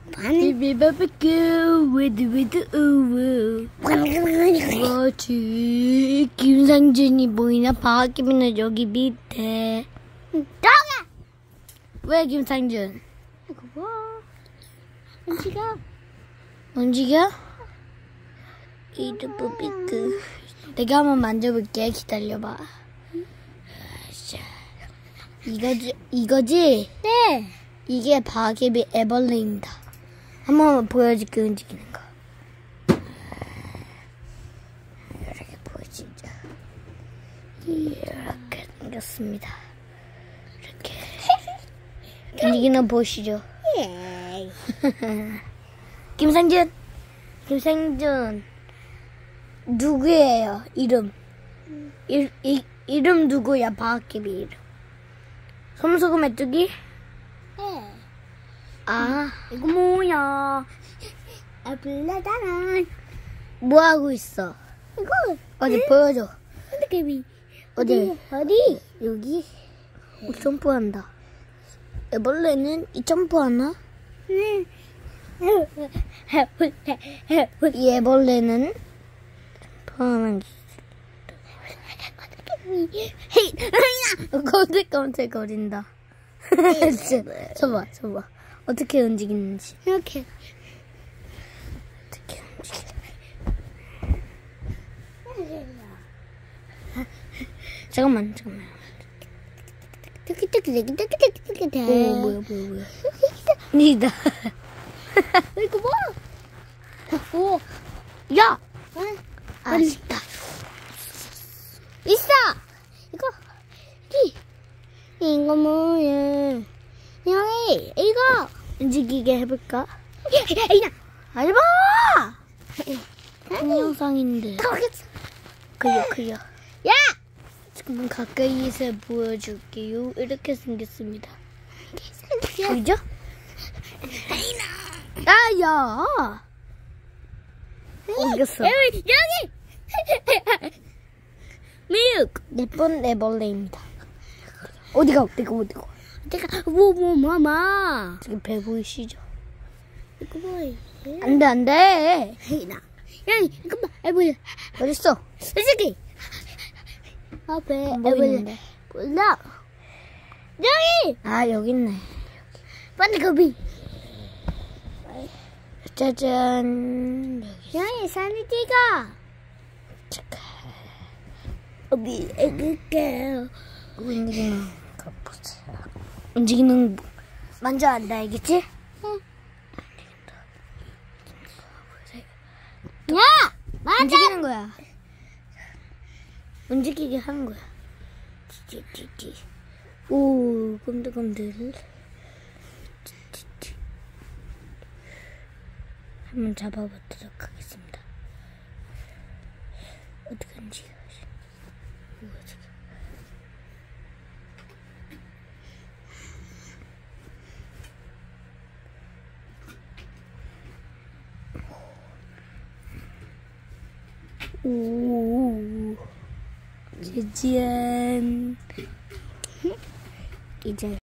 비비바비큐 위드 우우. 그렇지. 김상준이 보이나? 방아깨비는 여기 밑에. 떠가. 왜 김상준? 이거 뭐? 움직여. 움직여? 이드뿌비크. 내가 한번 만져볼게. 기다려봐. 이거지? 네. 이게 방아깨비 애벌레입니다. 한번 보여줄게, 움직이는 거. 이렇게 보여주죠. 이렇게 생겼습니다. 이렇게. 움직이는 거 보시죠. 예. 김상준, 누구예요? 이름. 이름 누구야? 방아깨비 이름. 솜소금 메뚜기? 네. 아, 이거 뭐야? 아플라다나. 뭐 하고 있어? 이거 어디 보여줘. 방아깨비. 어디? 여기? 점프한다. 애벌레는 이 점프하나? 네. 이 애벌레는 점프하는 게 깜짝거린다. 저봐. 어떻게 움직이는지. 이렇게. 어떻게 움직여. 잠깐만. 띠끼띠끼. 오, 뭐야. 니다. 이거 뭐? 오, 야! 응? 아쉽다. 있어. 이거 뭐야? 형이 이거 움직이게 해볼까? 이나. 알바! 동영상인데. 그려. 야! 지금 가까이에서 보여줄게요. 이렇게 생겼습니다. 보이죠? 야! 어디갔어? 여기. 밀크! 예쁜 애벌레입니다. 어디가? 내가 뭐마. 지금 배 보이시죠? 이거 뭐야? 안 돼! 이나. 야, 이거 봐. 애벌레. 어딨어? 솔직히. 앞에 안 애벌레. 보이는데. 몰라. 여기. 아, 여기 있네. 방아깨비. 짜잔. 형이 사진 찍어. 잠깐. 어디 애기게요. 움직이는 거 보자. 움직이는 만져 안다, 알겠지? 야! 맞아. 움직이는 거야. 움직이게 하는 거야. 오, 꼼들꼼들. 한번 잡아보도록 하겠습니다. 어떻게 움직여? 오, 짜잔. 이제